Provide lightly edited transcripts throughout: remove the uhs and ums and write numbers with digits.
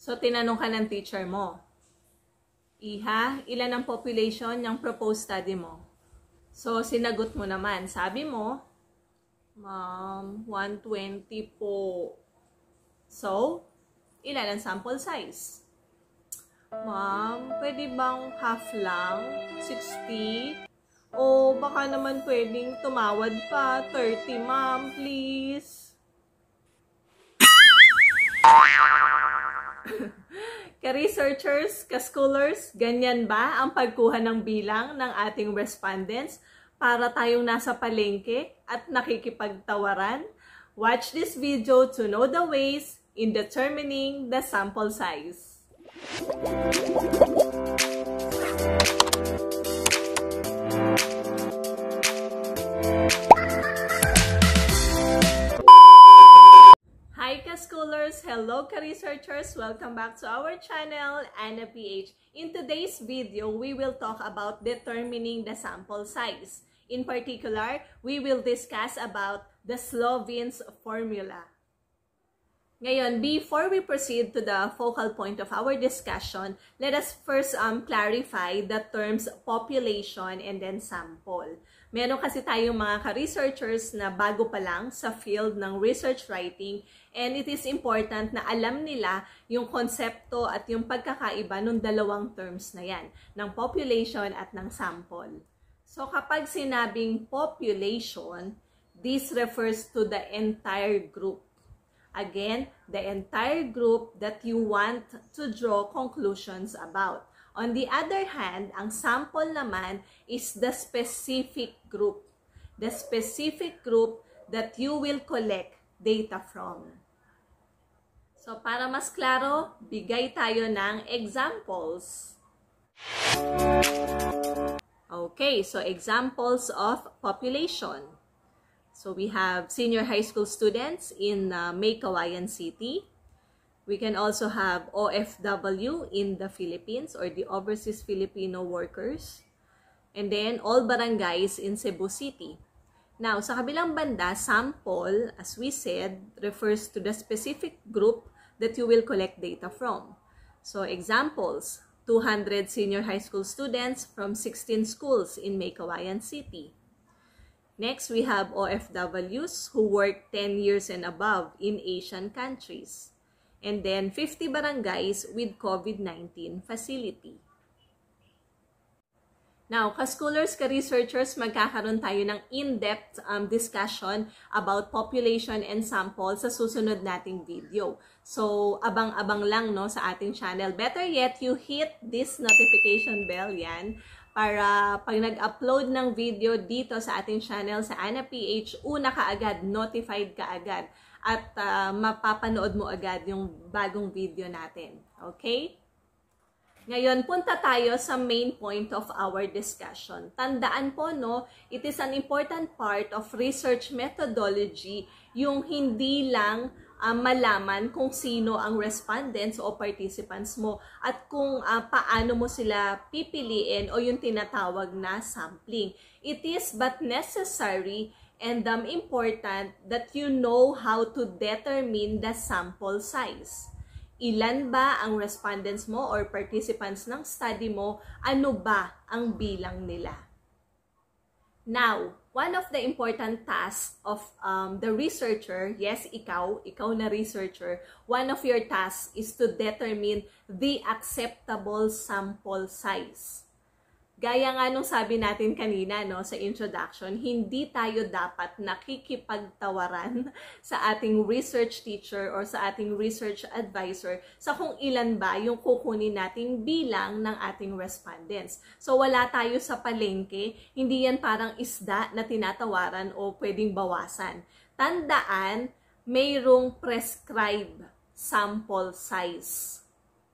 So, tinanong ka ng teacher mo, Iha, ilan ang population ng proposed study mo? So, sinagot mo naman. Sabi mo, Ma'am, 120 po. So, ilan ang sample size? Ma'am, pwede bang half lang? 60? O baka naman pwedeng tumawad pa. 30, ma'am, please. Ka-researchers, ka-schoolers, ganyan ba ang pagkuha ng bilang ng ating respondents para tayong nasa palengke at nakikipagtawaran? Watch this video to know the ways in determining the sample size. Hi ka-schoolers! Hello ka-researchers! Welcome back to our channel, Anna PH. In today's video, we will talk about determining the sample size. In particular, we will discuss about the Sloven's formula. Ngayon, before we proceed to the focal point of our discussion, let us first clarify the terms population and then sample. Meron kasi tayong mga ka-researchers na bago pa lang sa field ng research writing, and it is important na alam nila yung konsepto at yung pagkakaiba ng dalawang terms na yan, ng population at ng sample. So kapag sinabing population, this refers to the entire group. Again, the entire group that you want to draw conclusions about. On the other hand, ang sample naman is the specific group. The specific group that you will collect data from. So, para mas klaro, bigay tayo ng examples. Okay, so examples of population. So we have senior high school students in May Kawayan City. We can also have OFW in the Philippines or the Overseas Filipino Workers. And then all barangays in Cebu City. Now, sa kabilang banda, sample, as we said, refers to the specific group that you will collect data from. So examples, 200 senior high school students from 16 schools in May Kawayan City. Next, we have OFWs who work 10 years and above in Asian countries. And then 50 barangays with COVID-19 facility. Now, ka-schoolers, ka-researchers, magkakaroon tayo ng in-depth discussion about population and sample sa susunod nating video. So, abang-abang lang no, sa ating channel. Better yet, you hit this notification bell yan para pag nag-upload ng video dito sa ating channel sa Anna PH, una ka agad, notified ka agad, at mapapanood mo agad yung bagong video natin. Okay? Ngayon, punta tayo sa main point of our discussion. Tandaan po, no, it is an important part of research methodology yung hindi lang malaman kung sino ang respondents o participants mo at kung paano mo sila pipiliin o yung tinatawag na sampling. It is but necessary and important that you know how to determine the sample size. Ilan ba ang respondents mo or participants ng study mo? Ano ba ang bilang nila? Now, one of the important tasks of the researcher, yes, ikaw na researcher, one of your tasks is to determine the acceptable sample size. Gaya nga nung sabi natin kanina no, sa introduction, hindi tayo dapat nakikipagtawaran sa ating research teacher or sa ating research advisor sa kung ilan ba yung kukunin nating bilang ng ating respondents. So wala tayo sa palengke, hindi yan parang isda na tinatawaran o pwedeng bawasan. Tandaan, mayroong prescribed sample size.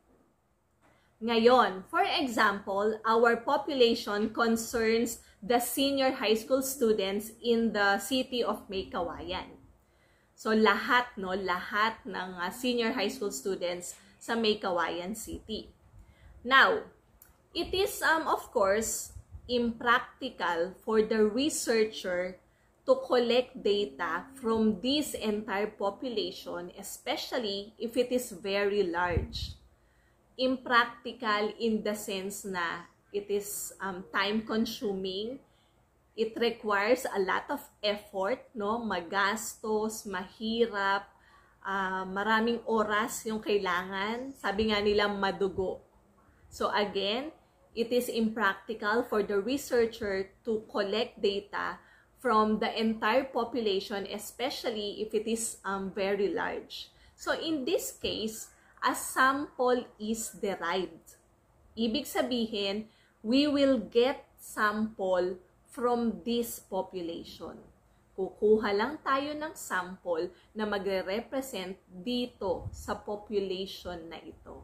Ngayon, for example, our population concerns the senior high school students in the city of May Kawayan. So lahat ng senior high school students sa May Kawayan City. Now, it is of course impractical for the researcher to collect data from this entire population, especially if it is very large. impractical in the sense na it is time-consuming. It requires a lot of effort, no? Magastos, mahirap, maraming oras yung kailangan. Sabi nga nila, madugo. So again, it is impractical for the researcher to collect data from the entire population, especially if it is very large. So in this case, a sample is derived. Ibig sabihin, we will get sample from this population. Kukuha lang tayo ng sample na magre-represent dito sa population na ito.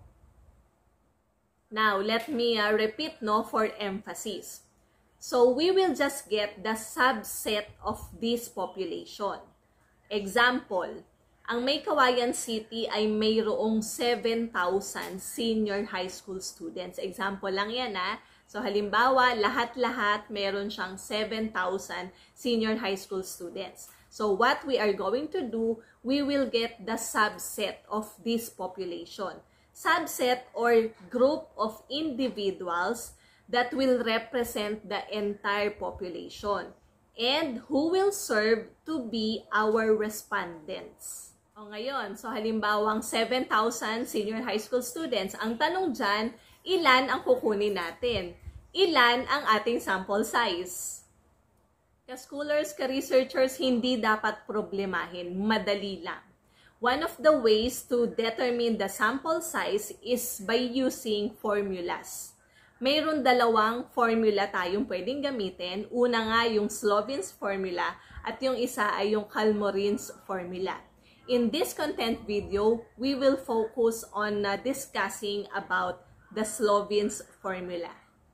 Now, let me repeat for emphasis. So, we will just get the subset of this population. Example, ang May Kawayan City ay mayroong 7,000 senior high school students. Example lang yan So, halimbawa, lahat-lahat meron siyang 7,000 senior high school students. So, what we are going to do, we will get the subset of this population. Subset or group of individuals that will represent the entire population and who will serve to be our respondents. O ngayon, so halimbawang 7,000 senior high school students. Ang tanong dyan, ilan ang kukunin natin? Ilan ang ating sample size? Ka-schoolers, ka-researchers, hindi dapat problemahin. Madali lang. One of the ways to determine the sample size is by using formulas. Mayroon dalawang formula tayong pwedeng gamitin. Una nga yung Slovin's formula at yung isa ay yung Kalmorin's formula. In this content video, we will focus on discussing about the Slovin's formula.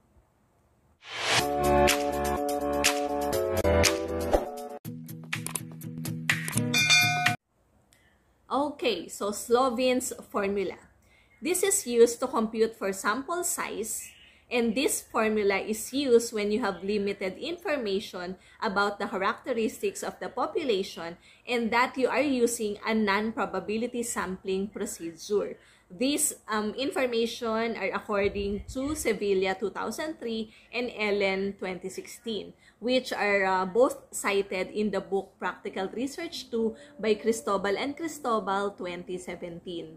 Okay, so Slovin's formula. This is used to compute for sample size, and this formula is used when you have limited information about the characteristics of the population and that you are using a non-probability sampling procedure. These information are according to Sevilla 2003 and Ellen 2016, which are both cited in the book Practical Research 2 by Cristobal and Cristobal 2017.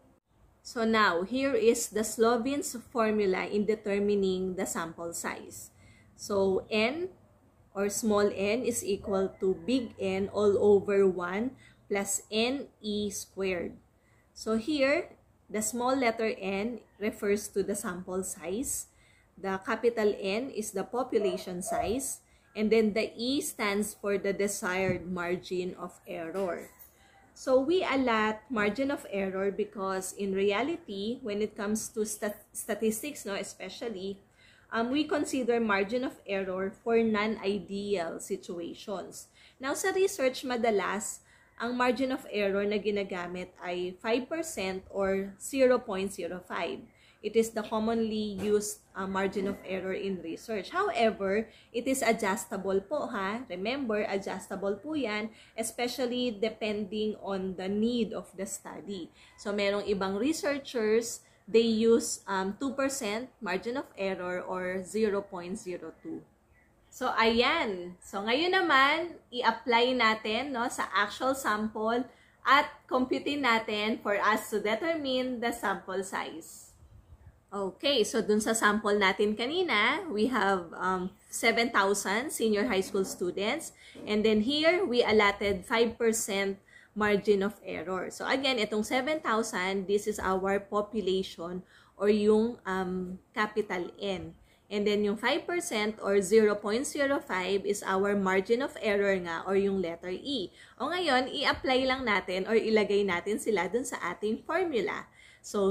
So now, here is the Slovin's formula in determining the sample size. So, n or small n is equal to big N all over 1 plus NE squared. So here, the small letter n refers to the sample size. The capital N is the population size. And then the E stands for the desired margin of error. So we allot margin of error because in reality, when it comes to statistics, especially, we consider margin of error for non-ideal situations. Now, sa research, madalas, ang margin of error na ginagamit ay 5% or 0.05. It is the commonly used margin of error in research. However, it is adjustable po Remember, adjustable po yan, especially depending on the need of the study. So, merong ibang researchers, they use 2% margin of error or 0.02. So, ayan. So, ngayon naman, i-apply natin sa actual sample at computein natin for us to determine the sample size. Okay, so dun sa sample natin kanina, we have 7,000 senior high school students. And then here, we allotted 5% margin of error. So again, itong 7,000, this is our population or yung capital N. And then yung 5% or 0.05 is our margin of error nga or yung letter E. O ngayon, i-apply lang natin or ilagay natin sila dun sa ating formula. So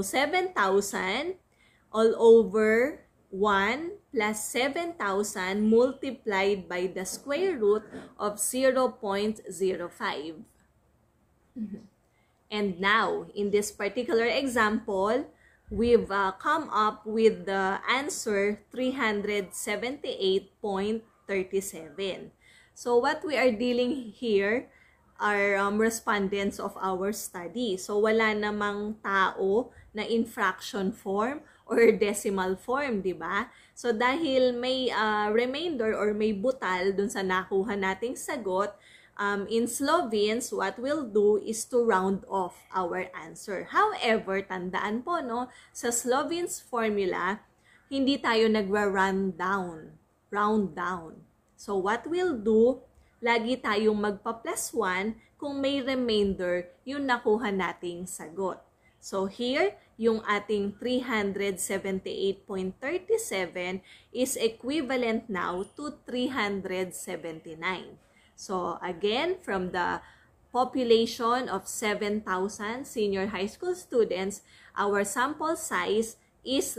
7,000 all over 1 plus 7,000 multiplied by the square root of 0.05. And now, in this particular example, we've come up with the answer 378.37. So what we are dealing here are respondents of our study. So wala namang tao na in fraction form or decimal form, di ba? So, dahil may remainder or may butal dun sa nakuha nating sagot, in Slovenes, what we'll do is to round off our answer. However, tandaan po, no, sa Slovenes formula, hindi tayo round down. So, what we'll do, lagi tayong magpa-plus 1 kung may remainder yung nakuha nating sagot. So, here, yung ating 378.37 is equivalent now to 379. So, again, from the population of 7,000 senior high school students, our sample size is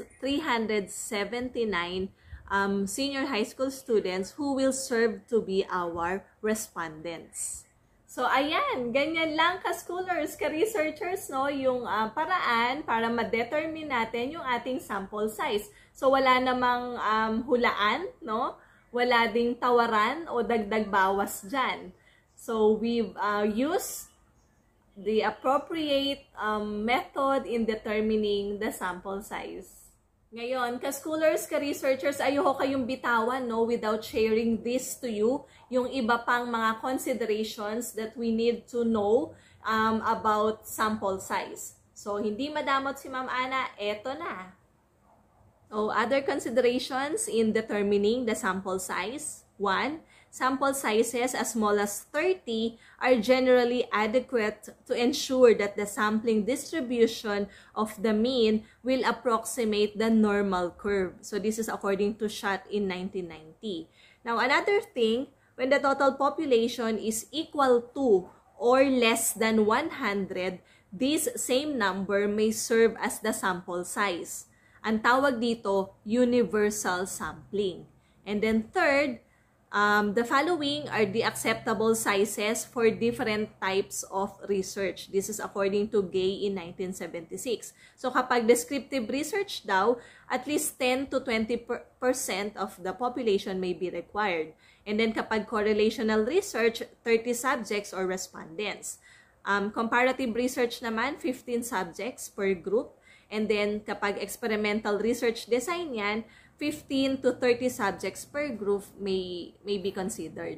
379 senior high school students who will serve to be our respondents. So, ayan, ganyan lang ka-schoolers, ka-researchers, no, yung paraan para ma-determine natin yung ating sample size. So, wala namang hulaan, no? Wala ding tawaran o dagdag bawas dyan. So, we've used the appropriate method in determining the sample size. Ngayon, ka-schoolers, ka-researchers, ayoko kayong bitawan, no, without sharing this to you, yung iba pang mga considerations that we need to know about sample size. So, hindi madamot si Ma'am Ana, eto na. So, other considerations in determining the sample size. 1. Sample sizes as small as 30 are generally adequate to ensure that the sampling distribution of the mean will approximate the normal curve. So this is according to Schott in 1990. Now, another thing, when the total population is equal to or less than 100, this same number may serve as the sample size. Ang tawag dito, universal sampling. And then third, the following are the acceptable sizes for different types of research. This is according to Gay in 1976. So kapag descriptive research daw, at least 10 to 20% of the population may be required. And then kapag correlational research, 30 subjects or respondents. Comparative research naman, 15 subjects per group. And then kapag experimental research design yan, 15 to 30 subjects per group may be considered.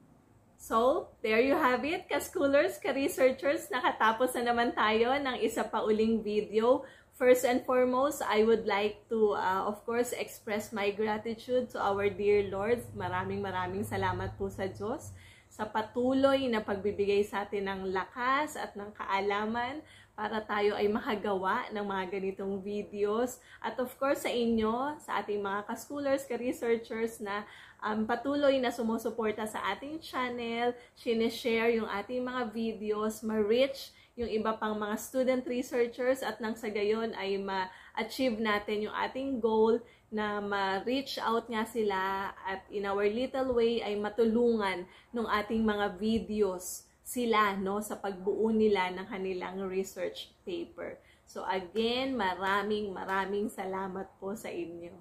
So, there you have it, ka-schoolers, ka-researchers. Nakatapos na naman tayo ng isa pa uling video. First and foremost, I would like to, of course, express my gratitude to our dear Lord. Maraming salamat po sa Diyos sa patuloy na pagbibigay sa atin ng lakas at ng kaalaman para tayo ay makagawa ng mga ganitong videos. At of course sa inyo, sa ating mga ka-schoolers, ka-researchers na patuloy na sumusuporta sa ating channel, sineshare yung ating mga videos, ma-reach yung iba pang mga student researchers at nang sa gayon ay ma-achieve natin yung ating goal na ma-reach out nga sila at in our little way ay matulungan ng ating mga videos sila, no, sa pagbuo nila ng kanilang research paper. So again, maraming salamat po sa inyo.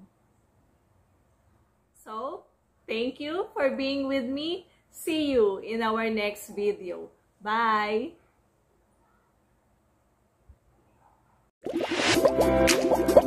So, thank you for being with me. See you in our next video. Bye!